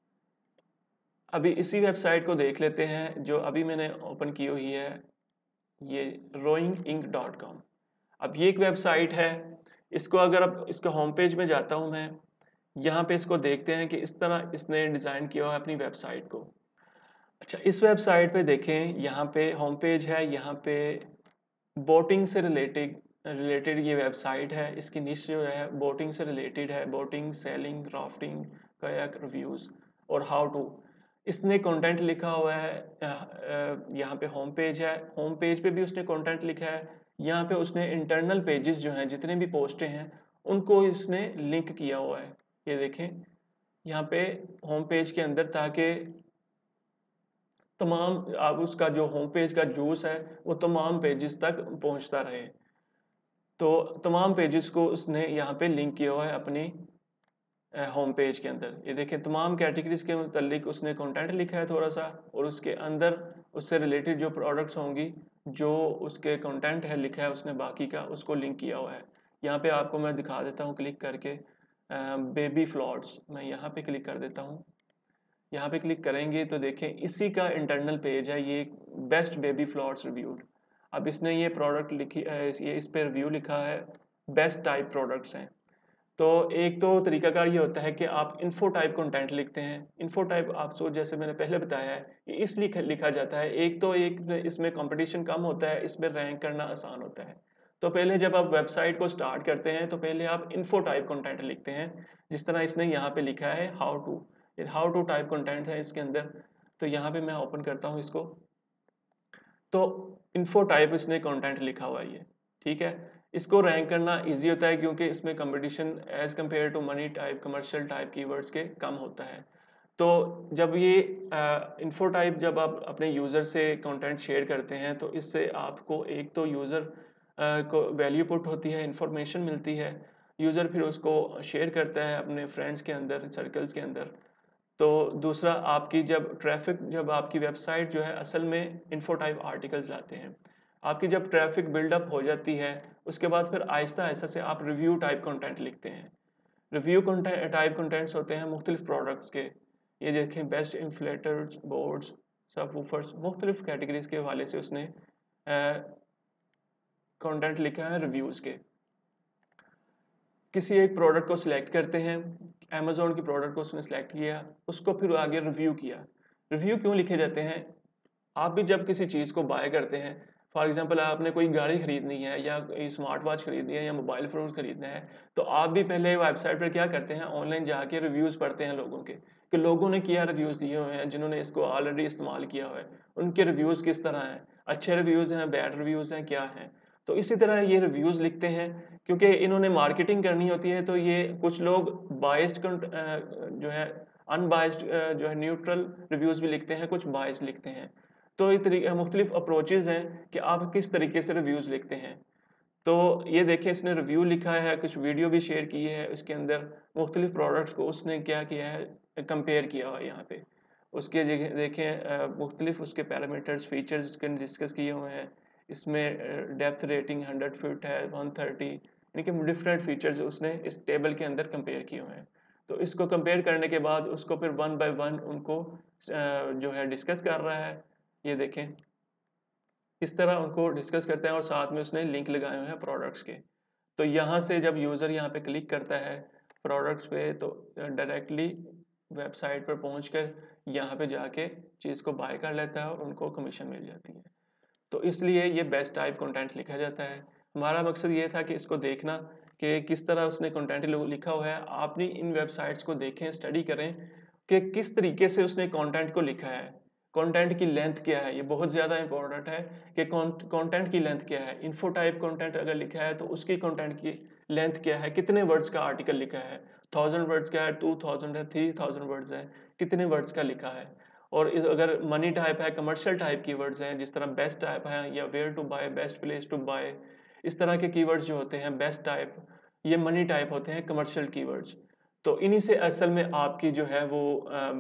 A: अभी इसी वेबसाइट को देख लेते हैं जो अभी मैंने ओपन की हुई है, ये रोइंग इंक डॉट कॉम। अब ये एक वेबसाइट है, इसको अगर अब इसके होम पेज में जाता हूँ मैं, यहाँ पे इसको देखते हैं कि इस तरह इसने डिज़ाइन किया हुआ है अपनी वेबसाइट को। अच्छा, इस वेबसाइट पे देखें, यहाँ पे होम पेज है, यहाँ पे बोटिंग से रिलेटेड रिलेटेड ये वेबसाइट है। इसकी निश जो है बोटिंग से रिलेटेड है, boating, sailing, rafting, kayak reviews और हाउ टू। इसने कंटेंट लिखा हुआ है, अ, अ, यहाँ पे होम पेज है, होम पेज पे भी उसने कंटेंट लिखा है। यहाँ पे उसने इंटरनल पेजेस जो हैं, जितने भी पोस्टें हैं, उनको इसने लिंक किया हुआ है। ये देखें यहाँ पे होम पेज के अंदर, ताकि तमाम आप उसका जो होम पेज का जूस है वो तमाम पेजेस तक पहुंचता रहे। तो तमाम पेजेस को उसने यहाँ पे लिंक किया हुआ है अपनी होम पेज के अंदर। ये देखें तमाम कैटेगरीज के मुतालिक उसने कंटेंट लिखा है थोड़ा सा, और उसके अंदर उससे रिलेटेड जो प्रोडक्ट्स होंगी, जो उसके कंटेंट है लिखा है उसने बाकी का, उसको लिंक किया हुआ है। यहाँ पे आपको मैं दिखा देता हूँ क्लिक करके। बेबी फ्लॉट्स, मैं यहाँ पे क्लिक कर देता हूँ। यहाँ पे क्लिक करेंगे तो देखें इसी का इंटरनल पेज है ये, बेस्ट बेबी फ्लॉट्स रिव्यूड। अब इसने ये प्रोडक्ट लिखी, ये इस पे रिव्यू लिखा है, बेस्ट टाइप प्रोडक्ट्स हैं। तो एक तो तरीकाकार ये होता है कि आप इन्फो टाइप कंटेंट लिखते हैं। इन्फो टाइप आपको जैसे मैंने पहले बताया है ये इसलिए लिखा जाता है, एक तो एक इसमें कंपटीशन कम होता है, इसमें रैंक करना आसान होता है। तो पहले जब आप वेबसाइट को स्टार्ट करते हैं तो पहले आप इन्फो टाइप कंटेंट लिखते हैं, जिस तरह इसने यहाँ पे लिखा है how to, how to type content है इसके अंदर। तो यहाँ पे मैं ओपन करता हूँ इसको, तो इन्फो टाइप इसने कंटेंट लिखा हुआ है ये, ठीक है। इसको रैंक करना इजी होता है क्योंकि इसमें competition as compare to money type commercial type keywords के कम होता है। तो जब ये इन्फो टाइप जब आप अपने यूज़र से कंटेंट शेयर करते हैं तो इससे आपको एक तो यूज़र को वैल्यू पुट होती है, इंफॉर्मेशन मिलती है, यूज़र फिर उसको शेयर करता है अपने फ्रेंड्स के अंदर, सर्कल्स के अंदर। तो दूसरा आपकी जब ट्रैफिक, जब आपकी वेबसाइट जो है असल में इन्फो टाइप आर्टिकल्स लाते हैं, आपकी जब ट्रैफिक बिल्डअप हो जाती है उसके बाद फिर आहिस्ता आहिस्ता से आप रिव्यू टाइप कंटेंट लिखते हैं। रिव्यू टाइप कंटेंट्स होते हैं मुख्तलिफ प्रोडक्ट्स के, ये देखें बेस्ट इन्फ्लेटर्स, बोर्ड्स, सबवूफर्स, मुख्तलिफ कैटेगरीज के हवाले से उसने कंटेंट लिखा है रिव्यूज़ के। किसी एक प्रोडक्ट को सिलेक्ट करते हैं, अमेज़ॉन की प्रोडक्ट को उसने सेलेक्ट किया, उसको फिर आगे रिव्यू किया। रिव्यू क्यों लिखे जाते हैं? आप भी जब किसी चीज़ को बाय करते हैं, फॉर एग्जांपल आपने कोई गाड़ी खरीदनी है या कोई स्मार्ट वॉच खरीदनी है या मोबाइल फ़ोन खरीदना है, तो आप भी पहले वेबसाइट पर क्या करते हैं, ऑनलाइन जाके रिव्यूज़ पढ़ते हैं लोगों के, कि लोगों ने क्या रिव्यूज़ दिए हुए हैं, जिन्होंने इसको ऑलरेडी इस्तेमाल किया हुआ है, उनके रिव्यूज़ किस तरह हैं, अच्छे रिव्यूज़ हैं, बैड रिव्यूज़ हैं, क्या हैं। तो इसी तरह ये रिव्यूज़ लिखते हैं क्योंकि इन्होंने मार्केटिंग करनी होती है, तो ये कुछ लोग बायस्ड जो है अनबायस्ड जो है न्यूट्रल रिव्यूज़ भी लिखते हैं, कुछ बायस्ड लिखते हैं। तो ये तरीके मुख्तलिफ अप्रोचेज़ हैं कि आप किस तरीके से रिव्यूज़ लिखते हैं। तो ये देखिए इसने रिव्यू लिखा है, कुछ वीडियो भी शेयर की है, इसके अंदर मुख्तलिफ प्रोडक्ट्स को उसने क्या किया है, कंपेयर किया हुआ है यहाँ पे। उसके जगह देखें मुख्तलिफ उसके पैरामीटर्स, फीचर्स उसके डिस्कस किए हुए हैं। इसमें डेप्थ रेटिंग हंड्रेड फिट है, वन थर्टी, यानी कि डिफरेंट फीचर्स उसने इस टेबल के अंदर कंपेयर किए हुए हैं। तो इसको कंपेयर करने के बाद उसको फिर वन बाय वन उनको जो है डिस्कस कर रहा है। ये देखें इस तरह उनको डिस्कस करते हैं और साथ में उसने लिंक लगाए हुए हैं प्रोडक्ट्स के। तो यहाँ से जब यूज़र यहाँ पे क्लिक करता है प्रोडक्ट्स पे तो डायरेक्टली वेबसाइट पर पहुँचकर यहाँ पे जाके चीज़ को बाय कर लेता है और उनको कमीशन मिल जाती है। तो इसलिए ये बेस्ट टाइप कंटेंट लिखा जाता है। हमारा मकसद ये था कि इसको देखना कि किस तरह उसने कंटेंट लिखा हुआ है। आप भी इन वेबसाइट्स को देखें, स्टडी करें कि किस तरीके से उसने कंटेंट को लिखा है। कंटेंट की लेंथ क्या है, ये बहुत ज़्यादा इंपॉर्टेंट है कि कंटेंट की लेंथ क्या है। इन्फो टाइप कंटेंट अगर लिखा है तो उसकी कंटेंट की लेंथ क्या है, कितने वर्ड्स का आर्टिकल लिखा है, थाउजेंड वर्ड्स का है, टू थाउजेंड है, थ्री थाउजेंड वर्ड्स है, कितने वर्ड्स का लिखा है। और इस अगर मनी टाइप है, कमर्शियल टाइप कीवर्ड्स हैं, जिस तरह बेस्ट टाइप है या where to buy, best place to buy, इस तरह के कीवर्ड्स जो होते हैं बेस्ट टाइप, ये मनी टाइप होते हैं कमर्शियल कीवर्ड्स। तो इन्हीं से असल में आपकी जो है वो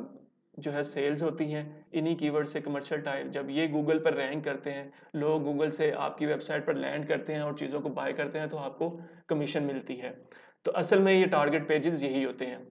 A: जो है सेल्स होती हैं, इन्हीं कीवर्ड से कमर्शियल टाइप जब ये गूगल पर रैंक करते हैं, लोग गूगल से आपकी वेबसाइट पर लैंड करते हैं और चीज़ों को बाय करते हैं तो आपको कमीशन मिलती है। तो असल में ये टारगेट पेजेस यही होते हैं।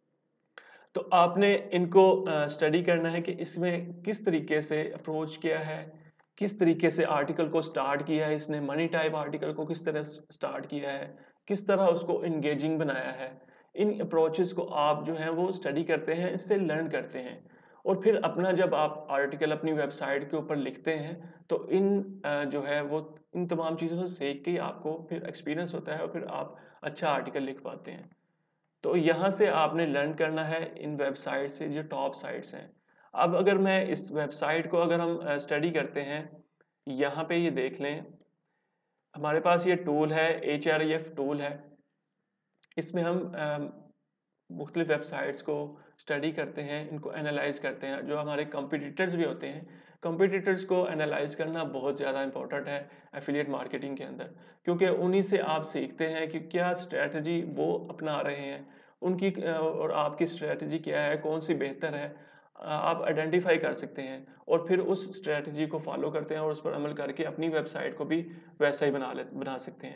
A: तो आपने इनको स्टडी करना है कि इसमें किस तरीके से अप्रोच किया है, किस तरीके से आर्टिकल को स्टार्ट किया है, इसने मनी टाइप आर्टिकल को किस तरह स्टार्ट किया है, किस तरह उसको इंगेजिंग बनाया है। इन अप्रोचेस को आप जो है वो स्टडी करते हैं, इससे लर्न करते हैं और फिर अपना जब आप आर्टिकल अपनी वेबसाइट के ऊपर लिखते हैं तो इन जो है वो इन तमाम चीज़ों से सीख के आपको फिर एक्सपीरियंस होता है और फिर आप अच्छा आर्टिकल लिख पाते हैं। तो यहाँ से आपने लर्न करना है इन वेबसाइट से जो टॉप साइट्स हैं। अब अगर मैं इस वेबसाइट को अगर हम स्टडी करते हैं, यहाँ पे ये देख लें, हमारे पास ये टूल है, H R E F tool है। इसमें हम मुख्तलिफ वेबसाइट्स को स्टडी करते हैं, इनको एनालाइज करते हैं। जो हमारे कंपटीटर्स भी होते हैं, कंपटीटर्स को एनालाइज करना बहुत ज़्यादा इंपॉर्टेंट है एफिलिएट मार्केटिंग के अंदर, क्योंकि उन्हीं से आप सीखते हैं कि क्या स्ट्रेटजी वो अपना रहे हैं, उनकी और आपकी स्ट्रेटजी क्या है, कौन सी बेहतर है, आप आइडेंटिफाई कर सकते हैं और फिर उस स्ट्रेटजी को फॉलो करते हैं और उस पर अमल करके अपनी वेबसाइट को भी वैसा ही बना ले बना सकते हैं।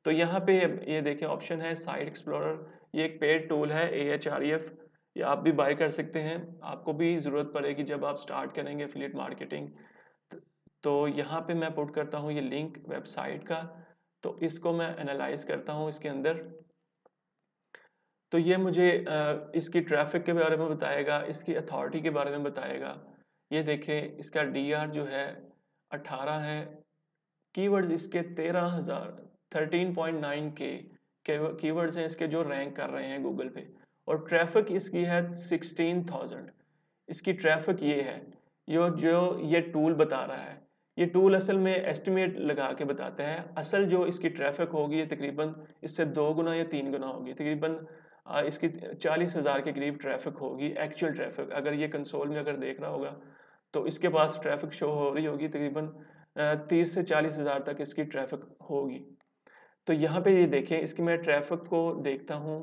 A: तो यहाँ पे ये देखें ऑप्शन है साइट एक्सप्लोरर, ये एक पेड टूल है A H R E F, ये आप भी बाय कर सकते हैं, आपको भी ज़रूरत पड़ेगी जब आप स्टार्ट करेंगे एफिलिएट मार्केटिंग। तो यहाँ पे मैं पुट करता हूँ ये लिंक वेबसाइट का, तो इसको मैं एनालाइज करता हूँ इसके अंदर। तो ये मुझे इसकी ट्रैफिक के बारे में बताएगा, इसकी अथॉरिटी के बारे में बताएगा। ये देखें इसका डी आर जो है अठारह है, कीवर्ड्स इसके तेरह हज़ार थर्टीन पॉइंट नाइन के कीवर्ड्स हैं इसके जो रैंक कर रहे हैं गूगल पे, और ट्रैफिक इसकी है सिक्सटीन थाउजेंड। इसकी ट्रैफिक ये है, यो जो ये टूल बता रहा है, ये टूल असल में एस्टिमेट लगा के बताता है। असल जो इसकी ट्रैफिक होगी ये तकरीबन इससे दो गुना या तीन गुना होगी, तकरीबन इसकी चालीस हज़ार के करीब ट्रैफिक होगी एक्चुअल ट्रैफिक। अगर ये कंसोल में अगर देख रहा होगा तो इसके पास ट्रैफिक शो हो रही होगी, तकरीबन तीस से चालीस हज़ार तक इसकी ट्रैफिक होगी। तो यहाँ पे ये देखें, इसकी मैं ट्रैफिक को देखता हूँ,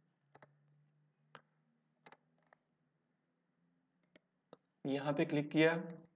A: यहाँ पे क्लिक किया,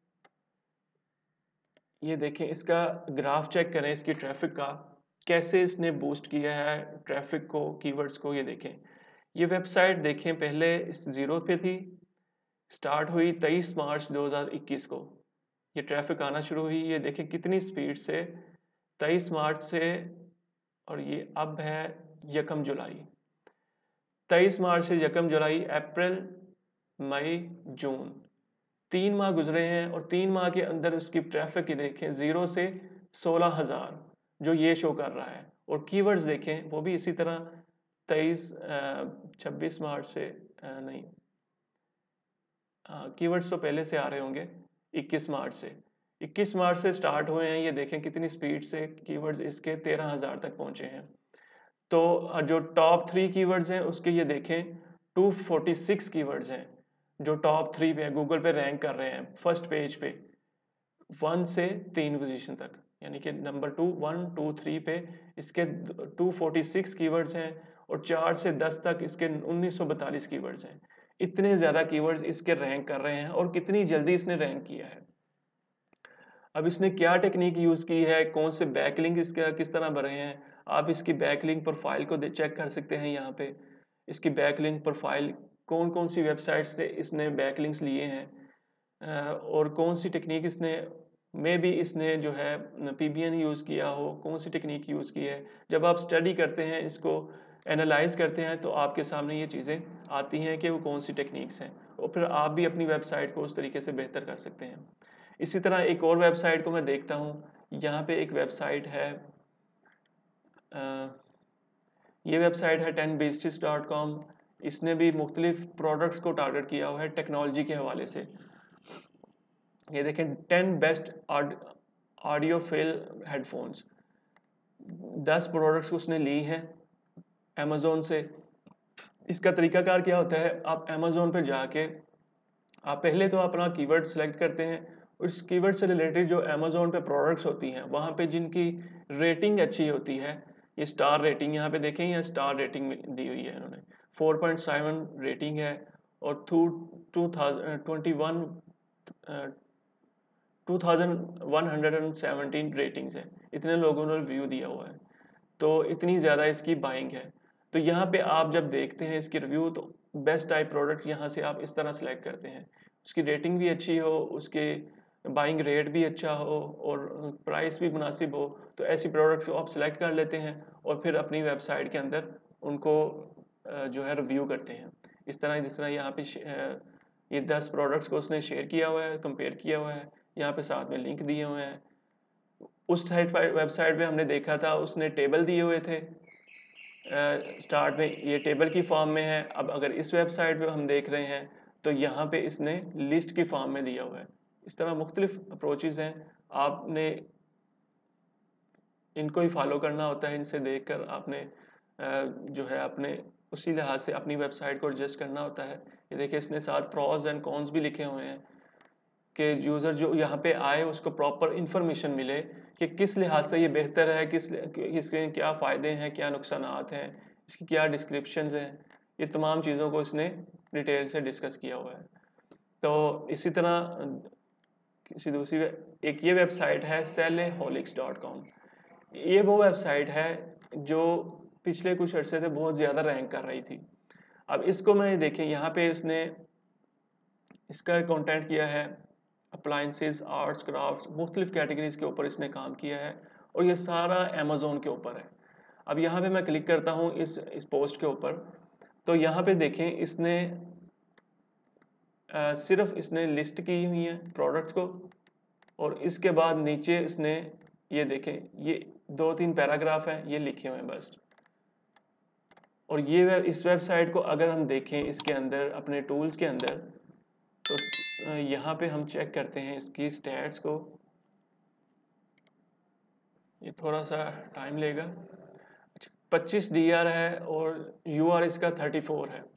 A: ये देखें इसका ग्राफ चेक करें इसकी ट्रैफिक का, कैसे इसने बूस्ट किया है ट्रैफिक को, कीवर्ड्स को। ये देखें ये वेबसाइट देखें पहले इस ज़ीरो पे थी, स्टार्ट हुई तेईस मार्च दो हज़ार इक्कीस को, ये ट्रैफिक आना शुरू हुई। ये देखें कितनी स्पीड से तेईस मार्च से, और ये अब है यकम जुलाई, तेईस मार्च से यकम जुलाई, अप्रैल, मई, जून, तीन माह गुजरे हैं, और तीन माह के अंदर उसकी ट्रैफिक देखें ज़ीरो से सोलह हज़ार जो ये शो कर रहा है। और कीवर्ड्स देखें वो भी इसी तरह तेईस छब्बीस मार्च से आ, नहीं कीवर्ड्स तो पहले से आ रहे होंगे, इक्कीस मार्च से इक्कीस मार्च से स्टार्ट हुए हैं। ये देखें कितनी स्पीड से कीवर्ड्स इसके तेरह हज़ार तक पहुंचे हैं। तो जो टॉप थ्री कीवर्ड्स हैं उसके ये देखें टू फोर्टी सिक्स कीवर्ड्स हैं जो टॉप थ्री पे गूगल पे रैंक कर रहे हैं फर्स्ट पेज पे, वन से तीन पोजीशन तक, यानी कि number two one two three पे इसके टू फोर्टी सिक्स कीवर्ड्स हैं, और चार से दस तक इसके उन्नीस सौ बतालीस कीवर्ड्स हैं। इतने ज़्यादा कीवर्ड्स इसके रैंक कर रहे हैं, और कितनी जल्दी इसने रैंक किया है। अब इसने क्या टेक्निक यूज़ की है, कौन से बैकलिंक इसका किस तरह भरे हैं, आप इसकी बैकलिंक प्रोफाइल को चेक कर सकते हैं। यहाँ पे इसकी बैकलिंक प्रोफाइल, कौन कौन सी वेबसाइट से इसने बैकलिंक्स लिए हैं, और कौन सी टेक्निक इसने मे भी इसने जो है पीबीएन यूज़ किया हो, कौन सी टेक्निक यूज़ की है। जब आप स्टडी करते हैं, इसको एनालाइज करते हैं, तो आपके सामने ये चीज़ें आती हैं कि वो कौन सी टेक्निक्स हैं, और फिर आप भी अपनी वेबसाइट को उस तरीके से बेहतर कर सकते हैं। इसी तरह एक और वेबसाइट को मैं देखता हूँ, यहाँ पे एक वेबसाइट है, आ, ये वेबसाइट है टेन बेसिस डॉट कॉम। इसने भी मुख्तलिफ प्रोडक्ट्स को टारगेट किया हुआ है टेक्नोलॉजी के हवाले से। ये देखें ten best audiophile headphones, दस प्रोडक्ट्स उसने ली हैं अमेज़ोन से। इसका तरीकाकार क्या होता है, आप अमेज़ोन पर जाके आप पहले तो अपना कीवर्ड सेलेक्ट करते हैं, उस कीवर्ड से रिलेटेड जो अमेज़ोन पे प्रोडक्ट्स होती हैं वहाँ पे जिनकी रेटिंग अच्छी होती है, ये स्टार रेटिंग यहाँ पे देखें, यहाँ स्टार रेटिंग दी हुई है इन्होंने, फोर पॉइंट सेवन रेटिंग है, और two two thousand twenty one two thousand one hundred and seventeen ratings है, इतने लोगों ने रिव्यू दिया हुआ है, तो इतनी ज़्यादा इसकी बाइंग है। तो यहाँ पे आप जब देखते हैं इसकी रिव्यू, तो बेस्ट टाइप प्रोडक्ट यहाँ से आप इस तरह सेलेक्ट करते हैं, उसकी रेटिंग भी अच्छी हो, उसके बाइंग रेट भी अच्छा हो, और प्राइस भी मुनासिब हो, तो ऐसी प्रोडक्ट्स को आप सेलेक्ट कर लेते हैं, और फिर अपनी वेबसाइट के अंदर उनको जो है रिव्यू करते हैं। इस तरह जिस तरह यहाँ पे ये दस प्रोडक्ट्स को उसने शेयर किया हुआ है, कंपेयर किया हुआ है, यहाँ पे साथ में लिंक दिए हुए हैं। उस साइट पर वेबसाइट पे हमने देखा था उसने टेबल दिए हुए थे, स्टार्ट uh, में ये टेबल की फॉर्म में है। अब अगर इस वेबसाइट पे हम देख रहे हैं तो यहाँ पे इसने लिस्ट की फॉर्म में दिया हुआ है। इस तरह मुख्तलिफ अप्रोचेज़ हैं, आपने इनको ही फॉलो करना होता है। इनसे देखकर आपने uh, जो है अपने उसी लिहाज से अपनी वेबसाइट को एडजस्ट करना होता है। ये देखिए इसने साथ प्रॉज एंड कॉन्स भी लिखे हुए हैं कि यूज़र जो यहाँ पे आए उसको प्रॉपर इंफॉर्मेशन मिले कि किस लिहाज से ये बेहतर है, किस इसके क्या फ़ायदे हैं, क्या नुकसानात हैं, इसकी क्या डिस्क्रिप्शंस हैं, ये तमाम चीज़ों को इसने डिटेल से डिस्कस किया हुआ है। तो इसी तरह किसी दूसरी एक ये वेबसाइट है सेलेहोलिक्स डॉट कॉम। ये वो वेबसाइट है जो पिछले कुछ अर्से से बहुत ज़्यादा रैंक कर रही थी। अब इसको मैं देखें, यहाँ पे इसने इसका कंटेंट किया है अप्लायंसेस, आर्ट्स, क्राफ्ट्स, मुख्तलिफ कैटेगरीज के ऊपर इसने काम किया है और ये सारा अमेज़ोन के ऊपर है। अब यहाँ पे मैं क्लिक करता हूँ इस इस पोस्ट के ऊपर, तो यहाँ पे देखें इसने आ, सिर्फ इसने लिस्ट की हुई है प्रोडक्ट्स को, और इसके बाद नीचे इसने ये देखें, ये दो तीन पैराग्राफ हैं, ये लिखे हुए हैं बस। और ये वे, इस वेबसाइट को अगर हम देखें इसके अंदर अपने टूल्स के अंदर, तो यहाँ पे हम चेक करते हैं इसकी स्टैट्स को। ये थोड़ा सा टाइम लेगा। अच्छा, पच्चीस डी आर है और यू आर इसका थर्टी फोर है।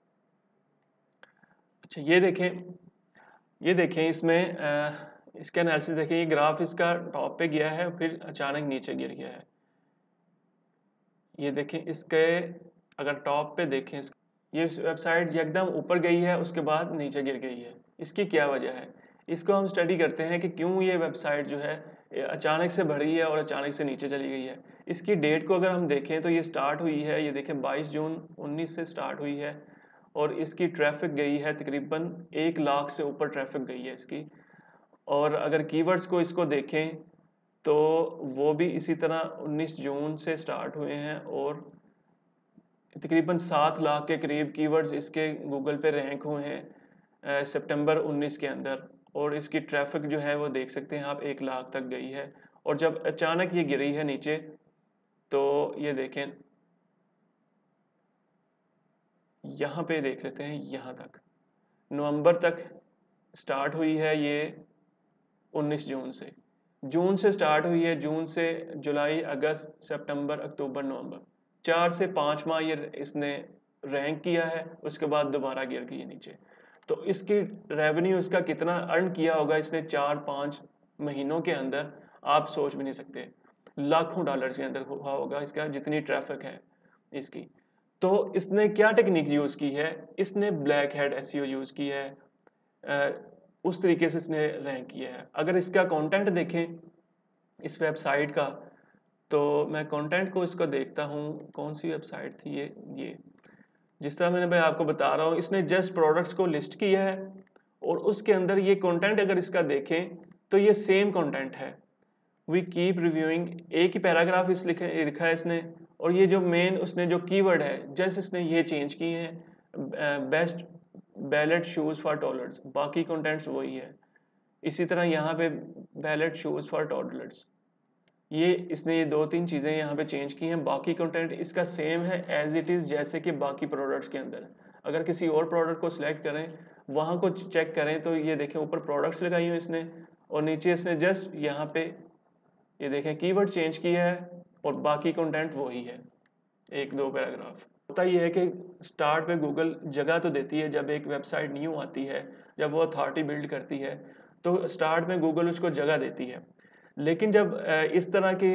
A: अच्छा, ये देखें, ये देखें इसमें आ, इसका एनालिसिस देखें, ये ग्राफ इसका टॉप पे गया है फिर अचानक नीचे गिर गया है। ये देखें इसके अगर टॉप पे देखें, ये वेबसाइट एकदम ऊपर गई है उसके बाद नीचे गिर गई है। इसकी क्या वजह है, इसको हम स्टडी करते हैं कि क्यों ये वेबसाइट जो है अचानक से बढ़ी है और अचानक से नीचे चली गई है। इसकी डेट को अगर हम देखें तो ये स्टार्ट हुई है, ये देखें बाईस जून उन्नीस से स्टार्ट हुई है और इसकी ट्रैफिक गई है तकरीबन एक लाख से ऊपर ट्रैफिक गई है इसकी। और अगर कीवर्ड्स को इसको देखें तो वो भी इसी तरह उन्नीस जून से स्टार्ट हुए हैं और तकरीबन सात लाख के करीब कीवर्ड्स इसके गूगल पे रैंक हुए हैं सितंबर उन्नीस के अंदर। और इसकी ट्रैफिक जो है वो देख सकते हैं आप, एक लाख तक गई है। और जब अचानक ये गिरी है नीचे, तो ये देखें यहाँ पे देख लेते हैं, यहाँ तक नवंबर तक स्टार्ट हुई है ये उन्नीस जून से। जून से स्टार्ट हुई है, जून से जुलाई, अगस्त, सितंबर, अक्टूबर, नवंबर, चार से पाँच माह ये इसने रैंक किया है, उसके बाद दोबारा गिर गई है नीचे। तो इसकी रेवेन्यू इसका कितना अर्न किया होगा इसने चार पाँच महीनों के अंदर, आप सोच भी नहीं सकते। लाखों डॉलर के अंदर हुआ होगा इसका, जितनी ट्रैफिक है इसकी। तो इसने क्या टेक्निक यूज़ की है, इसने ब्लैक हेड एसईओ यूज़ की है, आ, उस तरीके से इसने रैंक किया है। अगर इसका कंटेंट देखें इस वेबसाइट का, तो मैं कंटेंट को इसको देखता हूँ, कौन सी वेबसाइट थी ये ये जिस तरह मैंने भाई आपको बता रहा हूँ, इसने जस्ट प्रोडक्ट्स को लिस्ट किया है और उसके अंदर ये कंटेंट अगर इसका देखें तो ये सेम कंटेंट है। वी कीप रिव्यूइंग, एक ही पैराग्राफ इस लिखे लिखा है इसने, और ये जो मेन उसने जो कीवर्ड है जस्ट इसने ये चेंज किए हैं, best ballet shoes for toddlers, बाकी कंटेंट्स वही है। इसी तरह यहाँ पे बैलेट शूज़ फॉर टॉडलर्स, ये इसने ये दो तीन चीज़ें यहाँ पे चेंज की हैं, बाकी कंटेंट इसका सेम है एज इट इज़ जैसे कि बाकी प्रोडक्ट्स के अंदर। अगर किसी और प्रोडक्ट को सिलेक्ट करें, वहाँ को चेक करें, तो ये देखें ऊपर प्रोडक्ट्स लगाई हुई इसने और नीचे इसने जस्ट यहाँ पे ये देखें कीवर्ड चेंज किया है और बाकी कंटेंट वही है, एक दो पैराग्राफ। होता ये है कि स्टार्ट पे गूगल जगह तो देती है, जब एक वेबसाइट न्यू आती है, जब वो अथॉरिटी बिल्ड करती है, तो स्टार्ट में गूगल उसको जगह देती है। लेकिन जब इस तरह के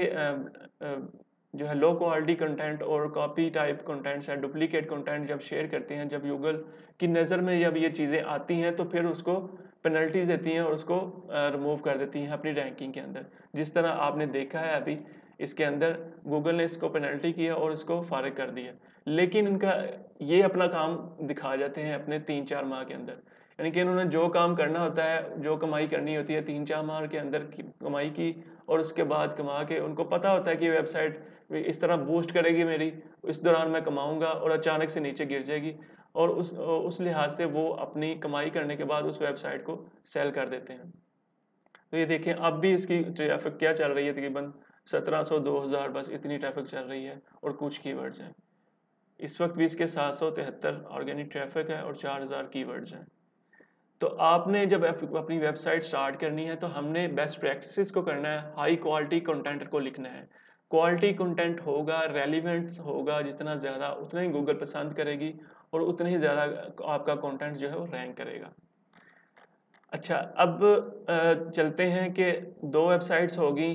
A: जो है लो क्वालिटी कंटेंट और कॉपी टाइप कंटेंट्स हैं, डुप्लीकेट कंटेंट जब शेयर करते हैं, जब गूगल की नज़र में जब ये चीज़ें आती हैं, तो फिर उसको पेनल्टीज देती हैं और उसको रिमूव कर देती हैं अपनी रैंकिंग के अंदर। जिस तरह आपने देखा है अभी इसके अंदर गूगल ने इसको पेनल्टी किया और इसको फारिग कर दिया। लेकिन इनका ये अपना काम दिखा जाते हैं अपने तीन चार माह के अंदर, यानी कि इन्होंने जो काम करना होता है, जो कमाई करनी होती है, तीन चार माह के अंदर की कमाई की, और उसके बाद कमा के उनको पता होता है कि वेबसाइट इस तरह बूस्ट करेगी मेरी, इस दौरान मैं कमाऊंगा और अचानक से नीचे गिर जाएगी, और उस उस लिहाज से वो अपनी कमाई करने के बाद उस वेबसाइट को सेल कर देते हैं। तो ये देखें अब भी इसकी ट्रैफिक क्या चल रही है, तकरीबन सत्रह सौ दो हज़ार, बस इतनी ट्रैफिक चल रही है और कुछ कीवर्ड्स हैं। इस वक्त भी इसके सात सौ तिहत्तर ऑर्गेनिक ट्रैफिक है और चार हज़ार कीवर्ड्स हैं। तो आपने जब अपनी वेबसाइट स्टार्ट करनी है, तो हमने बेस्ट प्रैक्टिसेस को करना है, हाई क्वालिटी कंटेंट को लिखना है। क्वालिटी कंटेंट होगा, रेलिवेंट होगा जितना ज़्यादा, उतना ही गूगल पसंद करेगी और उतना ही ज़्यादा आपका कंटेंट जो है वो रैंक करेगा। अच्छा, अब चलते हैं कि दो वेबसाइट्स होगी,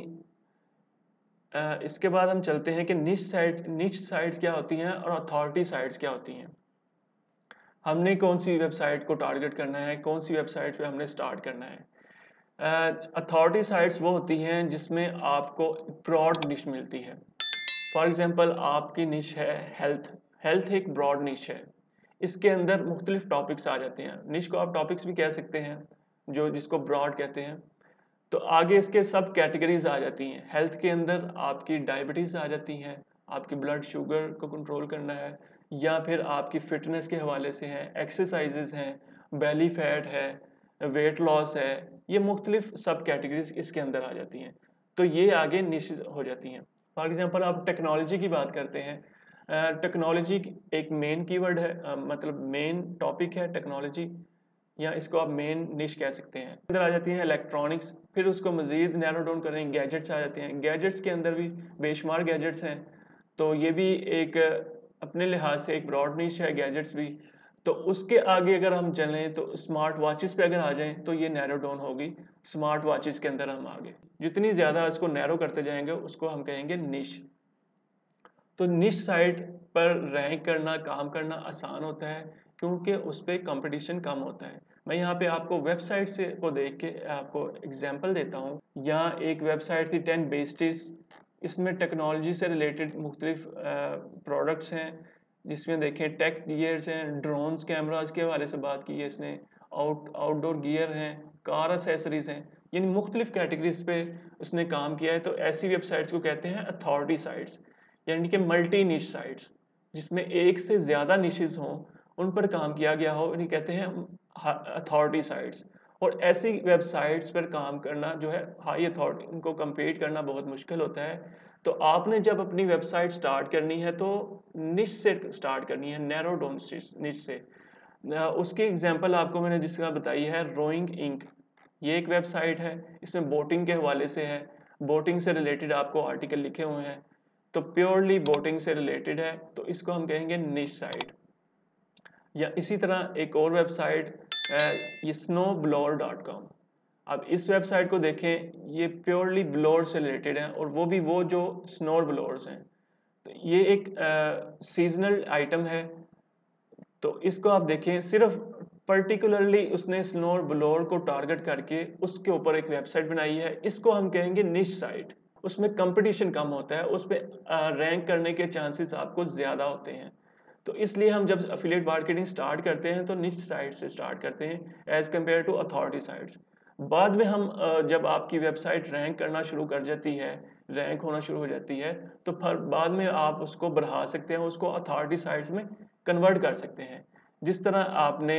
A: इसके बाद हम चलते हैं कि निश साइट निश साइट्स क्या होती हैं और अथॉरिटी साइट्स क्या होती हैं। हमने कौन सी वेबसाइट को टारगेट करना है, कौन सी वेबसाइट पे हमने स्टार्ट करना है। अथॉरिटी साइट्स वो होती हैं जिसमें आपको ब्रॉड निश मिलती है। फॉर एग्जांपल आपकी निश है हेल्थ, हेल्थ एक ब्रॉड निश है, इसके अंदर मुख्तलिफ टॉपिक्स आ जाते हैं। निश को आप टॉपिक्स भी कह सकते हैं, जो जिसको ब्रॉड कहते हैं। तो आगे इसके सब कैटेगरीज आ जाती हैं। हेल्थ के अंदर आपकी डायबिटीज़ आ जाती हैं, आपकी ब्लड शुगर को कंट्रोल करना है, या फिर आपकी फिटनेस के हवाले से हैं, एक्सरसाइजेज हैं, बेली फैट है, वेट लॉस है, ये मुख्तलिफ सब कैटेगरीज इसके अंदर आ जाती हैं। तो ये आगे निश हो जाती हैं। फॉर एग्जांपल आप टेक्नोलॉजी की बात करते हैं, टेक्नोलॉजी एक मेन कीवर्ड है, अ, मतलब मेन टॉपिक है टेक्नोलॉजी, या इसको आप मेन निश कह सकते हैं। अंदर आ जाती है इलेक्ट्रॉनिक्स, फिर उसको मजीद नैरो डाउन करें, गैजेट्स आ जाते हैं। गैजेट्स के अंदर भी बेशुमार गैजेट्स हैं, तो ये भी एक अपने लिहाज से एक ब्रॉड निश है गैजेट्स भी। तो उसके आगे अगर हम चलें तो स्मार्ट वॉचेस पे अगर आ जाएं तो ये नैरो डाउन होगी, स्मार्ट वॉचेस के अंदर हम आगे जितनी ज़्यादा इसको नैरो करते जाएंगे उसको हम कहेंगे निश। तो निश साइट पर रैंक करना, काम करना आसान होता है क्योंकि उस पर कंपटीशन कम होता है। मैं यहाँ पे आपको वेबसाइट से को देख के आपको एग्जांपल देता हूँ। यहाँ एक वेबसाइट थी टेन बेस्टिस, इसमें टेक्नोलॉजी से रिलेटेड मुख्तलिफ प्रोडक्ट्स हैं, जिसमें देखें टेक गियर्स हैं, ड्रोन्स कैमराज के हवाले से बात की है इसने, आउट आउटडोर गियर हैं, कार एसेसरीज हैं, यानी मुख्तलिफ कैटेगरीज पे उसने काम किया है। तो ऐसी वेबसाइट्स को कहते हैं अथॉरिटी साइट्स, यानी कि मल्टी निश साइट्स, जिसमें एक से ज़्यादा निशेस हों, उन पर काम किया गया हो, इन्हें कहते हैं अथॉरिटी साइट्स। और ऐसी वेबसाइट्स पर काम करना जो है हाई अथॉरिटी, उनको कंपीट करना बहुत मुश्किल होता है। तो आपने जब अपनी वेबसाइट स्टार्ट करनी है तो निश से स्टार्ट करनी है, नैरो डाउन निश से। उसकी एग्जांपल आपको मैंने जिसका बताई है रोइंग इंक, ये एक वेबसाइट है, इसमें बोटिंग के हवाले से है, बोटिंग से रिलेटेड आपको आर्टिकल लिखे हुए हैं, तो प्योरली बोटिंग से रिलेटेड है, तो इसको हम कहेंगे निश साइट। या इसी तरह एक और वेबसाइट ये स्नो ब्लोअर डॉट कॉम। अब इस वेबसाइट को देखें, ये प्योरली ब्लोअर से रिलेटेड है, और वो भी वो जो स्नो ब्लोअर्स हैं। तो ये एक सीजनल आइटम है, तो इसको आप देखें, सिर्फ पर्टिकुलरली उसने स्नो ब्लोअर को टारगेट करके उसके ऊपर एक वेबसाइट बनाई है, इसको हम कहेंगे निश साइट। उसमें कंपटीशन कम होता है, उस पर रैंक करने के चांसेस आपको ज़्यादा होते हैं। तो इसलिए हम जब एफिलिएट मार्केटिंग स्टार्ट करते हैं तो निश साइट से स्टार्ट करते हैं as compare to authority sites. बाद में हम जब आपकी वेबसाइट रैंक करना शुरू कर जाती है, रैंक होना शुरू हो जाती है, तो फिर बाद में आप उसको बढ़ा सकते हैं, उसको अथॉरिटी साइट्स में कन्वर्ट कर सकते हैं। जिस तरह आपने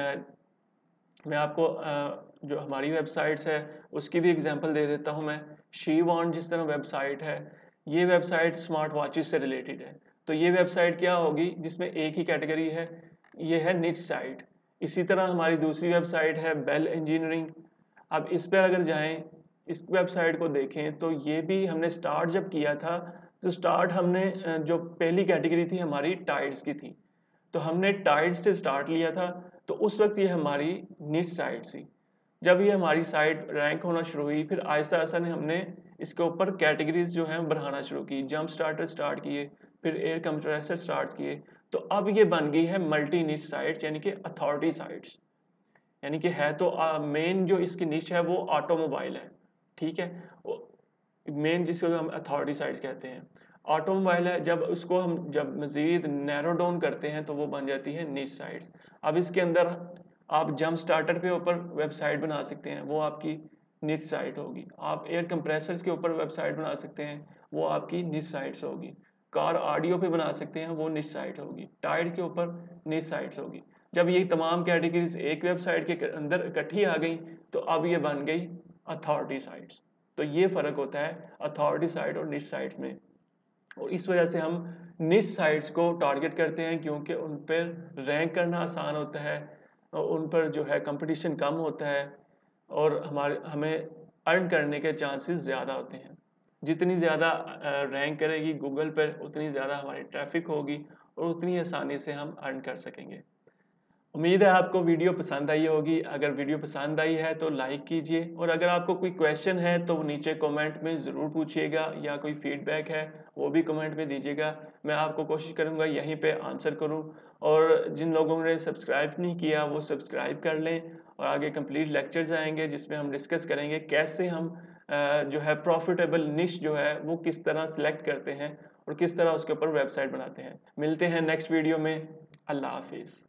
A: मैं आपको जो हमारी वेबसाइट्स है उसकी भी एग्जांपल दे देता हूं मैं। शी वॉन्ट जिस तरह वेबसाइट है, ये वेबसाइट स्मार्ट वॉचेस से रिलेटेड है, तो ये वेबसाइट क्या होगी जिसमें एक ही कैटेगरी है, ये है निच साइट। इसी तरह हमारी दूसरी वेबसाइट है बेल इंजीनियरिंग। अब इस पर अगर जाएं, इस वेबसाइट को देखें, तो ये भी हमने स्टार्ट जब किया था तो स्टार्ट हमने जो पहली कैटेगरी थी हमारी टाइल्स की थी, तो हमने टाइल्स से स्टार्ट लिया था, तो उस वक्त ये हमारी निच साइट थी। जब ये हमारी साइट रैंक होना शुरू हुई, फिर आहिस्ता आहिस्ता ने हमने इसके ऊपर कैटेगरीज जो हैं बढ़ाना शुरू की, जंप स्टार्टर स्टार्ट किए, फिर एयर कंप्रेसर स्टार्ट किए, तो अब ये बन गई है मल्टी निच साइट्स, यानी कि अथॉरिटी साइट्स। यानी कि है तो मेन जो इसकी निच है वो ऑटोमोबाइल है, ठीक है, मेन जिसको हम अथॉरिटी साइट्स कहते हैं ऑटोमोबाइल है। जब उसको हम जब मज़ीद नैरो डाउन करते हैं तो वो बन जाती है निच साइट्स। अब इसके अंदर आप जंप स्टार्टर पे ऊपर वेबसाइट बना सकते हैं, वो आपकी निच साइट होगी। आप एयर कंप्रेसर्स के ऊपर वेबसाइट बना सकते हैं, वो आपकी निच साइट्स होगी। कार ऑडियो पे बना सकते हैं, वो निच साइट होगी। टायर के ऊपर निच साइट्स होगी। जब ये तमाम कैटेगरीज एक वेबसाइट के अंदर इकट्ठी आ गई तो अब ये बन गई अथॉरिटी साइट्स। तो ये फ़र्क होता है अथॉरिटी साइट और निच साइट्स में, और इस वजह से हम निच साइट्स को टारगेट करते हैं क्योंकि उन पर रैंक करना आसान होता है, और उन पर जो है कंपटीशन कम होता है, और हमारे हमें अर्न करने के चांसेस ज़्यादा होते हैं। जितनी ज़्यादा रैंक करेगी गूगल पर, उतनी ज़्यादा हमारी ट्रैफिक होगी और उतनी आसानी से हम अर्न कर सकेंगे। उम्मीद है आपको वीडियो पसंद आई होगी। अगर वीडियो पसंद आई है तो लाइक कीजिए, और अगर आपको कोई क्वेश्चन है तो नीचे कमेंट में ज़रूर पूछिएगा, या कोई फीडबैक है वो भी कमेंट में दीजिएगा। मैं आपको कोशिश करूँगा यहीं पे आंसर करूँ। और जिन लोगों ने सब्सक्राइब नहीं किया वो सब्सक्राइब कर लें, और आगे कंप्लीट लेक्चर्स आएंगे जिसमें हम डिस्कस करेंगे कैसे हम जो है प्रॉफिटेबल निश जो है वो किस तरह सिलेक्ट करते हैं और किस तरह उसके ऊपर वेबसाइट बनाते हैं। मिलते हैं नेक्स्ट वीडियो में। अल्लाह हाफिज़।